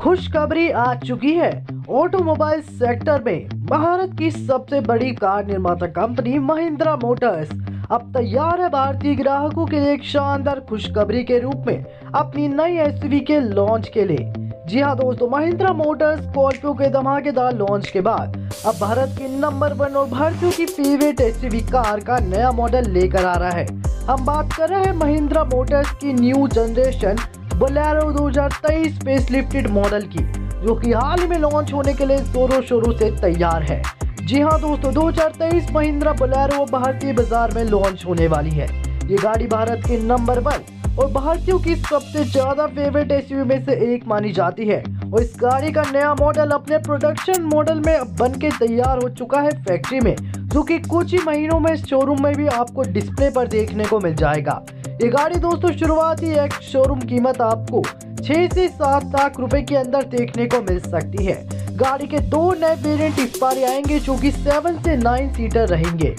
खुशखबरी आ चुकी है। ऑटोमोबाइल सेक्टर में भारत की सबसे बड़ी कार निर्माता कंपनी महिंद्रा मोटर्स अब तैयार है भारतीय ग्राहकों के लिए एक शानदार खुशखबरी के रूप में अपनी नई एसयूवी के लॉन्च के लिए। जी हां दोस्तों, महिंद्रा मोटर्स स्कॉर्पियो के धमाकेदार लॉन्च के बाद अब भारत की नंबर 1 और भारतीयों की फेवरेट एसयूवी कार का नया मॉडल लेकर आ रहा है। हम बात कर रहे हैं महिंद्रा मोटर्स की new generation Bolero 2023 facelifted model की, जो कि हाल ही में लॉन्च होने के लिए जोरों शोरों से तैयार है। जी हां दोस्तों, 2023 महिंद्रा बोलेरो भारतीय बाजार में लॉन्च होने वाली है। ये गाड़ी भारत की नंबर 1 और भारतीयों की सबसे ज्यादा फेवरेट एसयूवी में से एक मानी जाती है और इस गाड़ी का नया मॉडल अपने प्रोडक्शन मॉडल में बन के तैयार हो चुका है फैक्ट्री में, जो कि कुछ ही महीनों में शोरूम में भी आपको डिस्प्ले पर देखने को मिल जाएगा। ये गाड़ी दोस्तों शुरुआती एक शोरूम कीमत आपको 6 से 7 लाख रुपए के अंदर देखने को मिल सकती है। गाड़ी के 2 नए वेरिएंट इस बार आएंगे, जो कि 7 से 9 सीटर रहेंगे।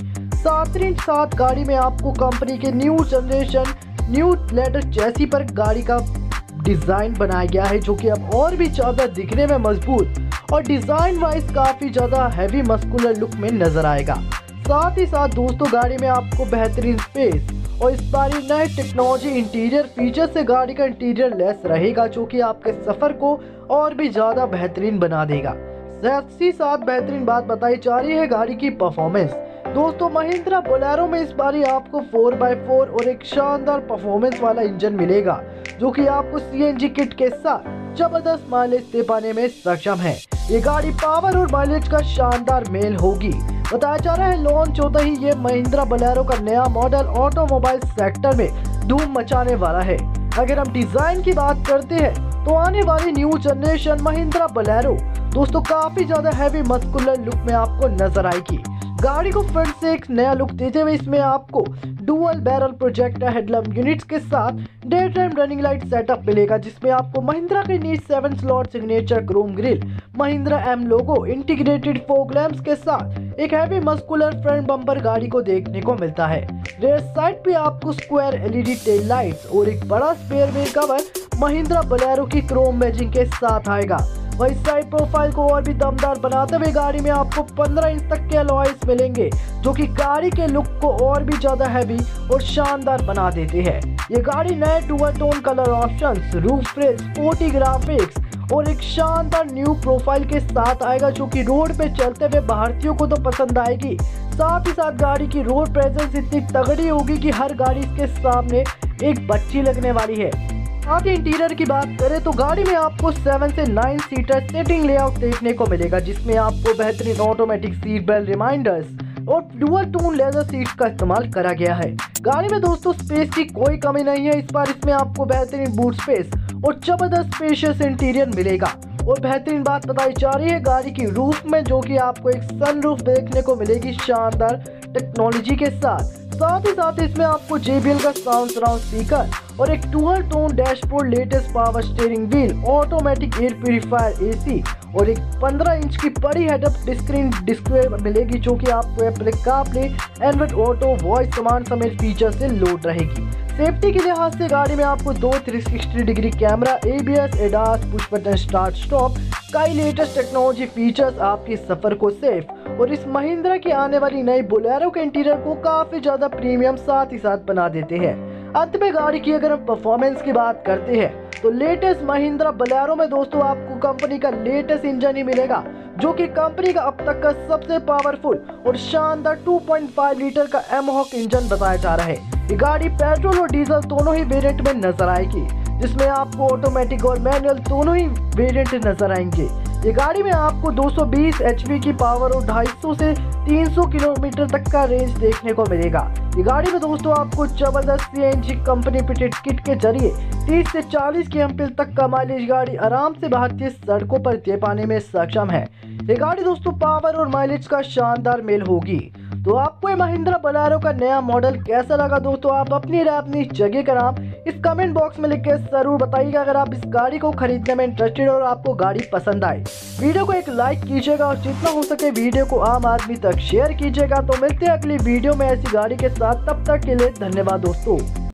साथ गाड़ी में आपको कंपनी के new generation new ladder chassis पर गाड़ी का डिजाइन बनाया गया है, जो कि अब और भी ज्यादा दिखने में मजबूत और डिजाइन वाइज काफी ज्यादा हैवी मस्कुलर लुक में नजर आएगा। साथ ही साथ दोस्तों गाड़ी में आपको बेहतरीन स्पेस और इस बार नए टेक्नोलॉजी इंटीरियर फीचर से गाड़ी का इंटीरियर लेस रहेगा, जो कि आपके सफर को और भी ज्यादा बेहतरीन बना देगा। साथ ही साथ बेहतरीन बात बताई जा रही है गाड़ी की परफॉर्मेंस। दोस्तों महिंद्रा बोलेरो में इस बार आपको 4x4 और एक शानदार परफॉर्मेंस वाला इंजन मिलेगा, जो कि आपको सीएनजी किट के साथ जबरदस्त माइलेज दे पाने में सक्षम है। ये गाड़ी पावर और माइलेज का शानदार मेल होगी। बताया जा रहा है लॉन्च होता ही ये महिंद्रा बोलेरो का नया मॉडल ऑटोमोबाइल सेक्टर में धूम मचाने वाला है। अगर हम डिजाइन की बात करते हैं तो आने वाली न्यू जनरेशन महिंद्रा बोलेरो दोस्तों काफी ज्यादा हैवी मस्कुलर लुक में आपको नजर आएगी। गाड़ी को फ्रंट से एक नया लुक देते हुए इसमें आपको dual barrel projector headlamp units के साथ day time running light setup मिलेगा, जिसमें आपको महिंद्रा के नीचे 7 slot signature chrome grille, Mahindra M logo, integrated fog lamps के साथ एक हैवी मस्कुलर फ्रंट बम्पर गाड़ी को देखने को मिलता है। रेयर साइड पे आपको स्क्वायर एलईडी टेल लाइट्स और एक बड़ा spare wheel cover Mahindra Bolero की क्रोम मैचिंग के साथ आएगा। वही साइड प्रोफाइल को और भी दमदार बनाते हुए गाड़ी में आपको 15 इंच तक के अलॉयज मिलेंगे, जो कि गाड़ी के लुक को और भी ज्यादा हैवी और शानदार बना देते हैं। ये गाड़ी नए dual tone colour options, roof rail, sporty graphics और एक शानदार न्यू प्रोफाइल के साथ आएगा, जो कि रोड पे चलते हुए भारतीयों को तो पसंद आएगी। साथ ही साथ गाड़ी की रोड प्रेजेंस इतनी तगड़ी होगी कि हर गाड़ी इसके सामने एक बच्ची लगने वाली है। साथ ही इंटीरियर की बात करें तो गाड़ी में आपको 7 से 9 सीटर सेटिंग लेआउट देखने को मिलेगा, जिसमें आपको बेहतरीन ऑटोमेटिक सीट बेल्ट रिमाइंडर्स और डुअल टोन लेदर सीट्स का इस्तेमाल करा गया है। गाड़ी में दोस्तों स्पेस की कोई कमी नहीं है। इस बार इसमें आपको बेहतरीन बूट स्पेस और जबरदस्त स्पेशियस इंटीरियर मिलेगा। और बेहतरीन बात बताई जा रही है गाड़ी की रूफ में, जो कि आपको एक सनरूफ देखने को मिलेगी शानदार टेक्नोलॉजी के साथ। साथ ही साथ इसमें आपको JBL का साउंड सराउंड स्पीकर और एक dual tone dashboard, latest power steering wheel, automatic air purifier AC और एक 15 इंच की बड़ी हेडअप स्क्रीन डिस्प्ले मिलेगी, जो कि आपको Apple CarPlay, Android auto, voice command समेत फीचर से लोड रहेगी। सेफ्टी के लिहाज से गाड़ी में आपको 2 360 degree camera, ABS, ADAS, push button start stop, कई लेटेस्ट टेक्नोलॉजी फीचर्स आपके सफर को सेफ और इस महिंद्रा की आने वाली नई बोलेरो के इंटीरियर को काफी ज्यादा प्रीमियम साथ ही साथ बना देते हैं। अंत में गाड़ी की अगर हम परफॉर्मेंस की बात करते हैं तो लेटेस्ट महिंद्रा बोलेरो में दोस्तों आपको कंपनी का लेटेस्ट इंजन ही मिलेगा, जो कि कंपनी का अब तक का सबसे पावरफुल और शानदार 2.5 लीटर का एमहॉक इंजन बताया जा रहा है। ये गाड़ी पेट्रोल और डीजल दोनों ही वेरिएंट में नजर आएगी, जिसमें आपको ऑटोमेटिक और मैनुअल दोनों ही वेरिएंट नजर आएंगे। ये गाड़ी में आपको 220 HP की पावर और 250 से 300 किलोमीटर तक का रेंज देखने को मिलेगा। ये गाड़ी में दोस्तों आपको जबरदस्त CNG कंपनी फिटेड किट के जरिए 30 से 40 kmph तक का माइलेज गाड़ी आराम से भारतीय सड़कों पर दे पाने में सक्षम है। ये गाड़ी दोस्तों पावर और माइलेज का शानदार मेल होगी। तो आपको ये महिंद्रा बोलेरो का नया मॉडल कैसा लगा दोस्तों? आप अपनी राय अपनी जगह का नाम इस कमेंट बॉक्स में लिख के जरूर बताइएगा। अगर आप इस गाड़ी को खरीदने में इंटरेस्टेड और आपको गाड़ी पसंद आए, वीडियो को एक लाइक कीजिएगा और जितना हो सके वीडियो को आम आदमी तक शेयर कीजिएगा। तो मिलते हैं अगली वीडियो में ऐसी गाड़ी के साथ, तब तक के लिए धन्यवाद दोस्तों।